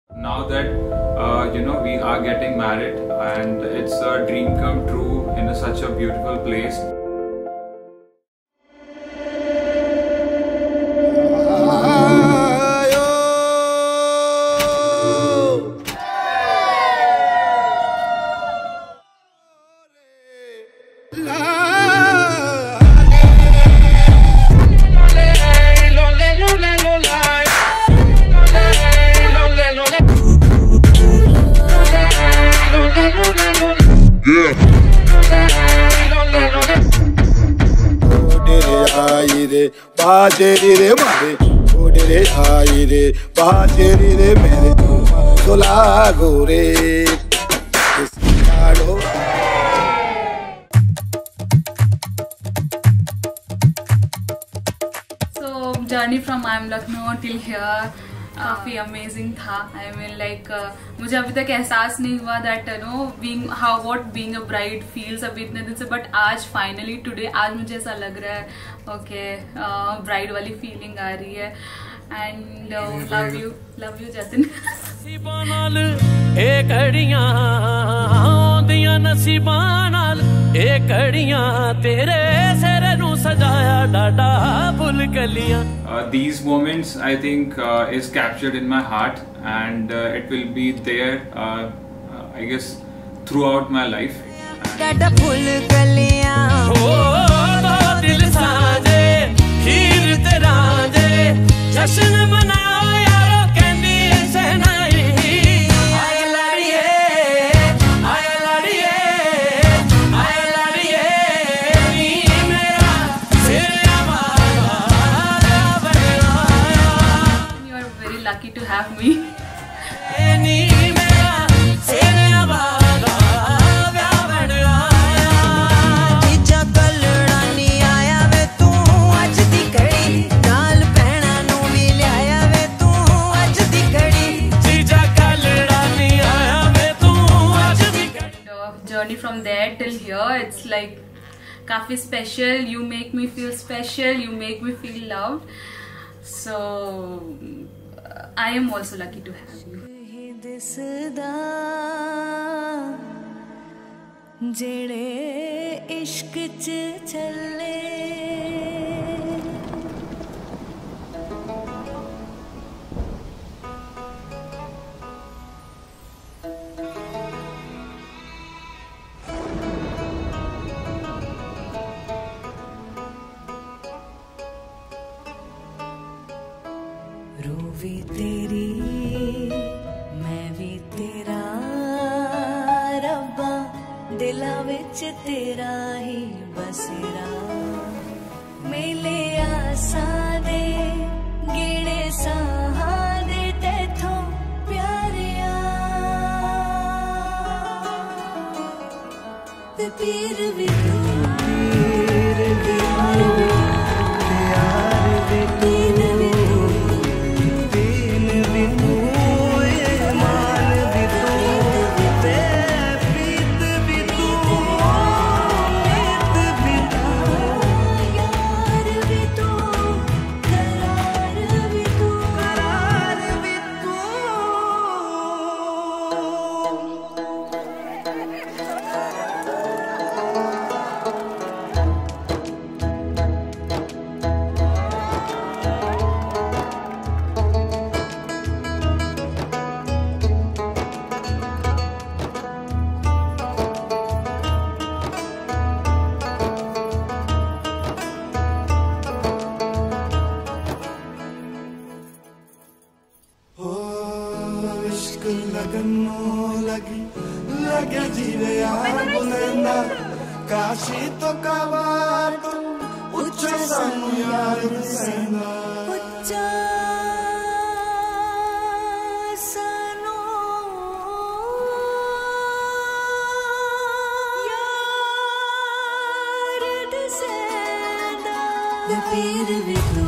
Now that we are getting married, and it's a dream come true in such a beautiful place. बाजेरी रे मारे ओडे रे आई रे बाजेरी रे मेरे सोला गोरे So journey from I'm Lucknow till here काफ़ी अमेजिंग था. आई मीन लाइक मुझे अभी तक एहसास नहीं हुआ that being how what being a bride feels अभी इतने दिन से, बट आज फाइनली टुडे आज मुझे ऐसा लग रहा है ओके ब्राइड वाली फीलिंग आ रही है. And love you Jatin. These moments, I think, is captured in my heart, and it will be there, I guess, throughout my life. Lucky to have me. Journey from there till here, it's like काफी special. You make me feel special. You make me feel loved. So I am also lucky to have you. जेड़े इश्क च चले Ruby तेरी मैं भी तेरा रब्बा दिला विच तेरा ही बसेरा मेले आसा दे गिणे साहा दे तेथों प्यारिया ते पीर भी तू पीर भी लगे जीवे यार बुलंदा काशी तो कावाट उच्चा सानू यार सेंदा उच्चा सानू यार सेंदा पीर भी